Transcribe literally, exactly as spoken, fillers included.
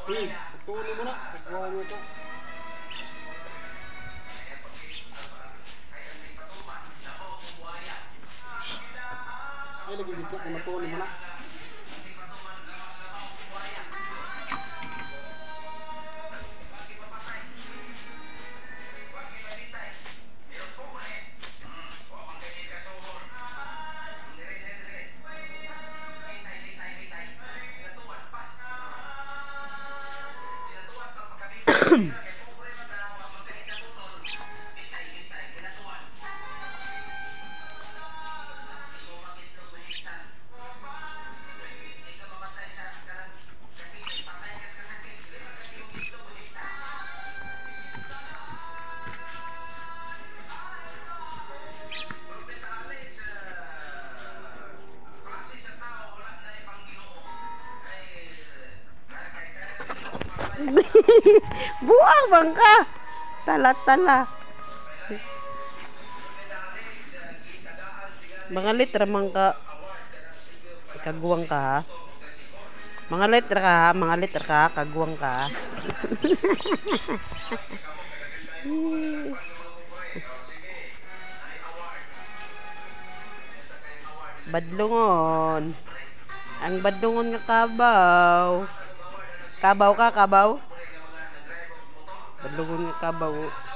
Uy, tuloy mo na. Pagkawa mo ito. Ay, lagi dito. Ay, matuloy mo na. Buang bangka. Tala-tala. Mga litra mangka. Kaguwang ka ha. Mga litra ka ha. Mga litra ka. Kaguwang ka. Badlungon. Ang badlungon nga kabaw. Kabaw ka, kabaw. Badlungon nga kabaw.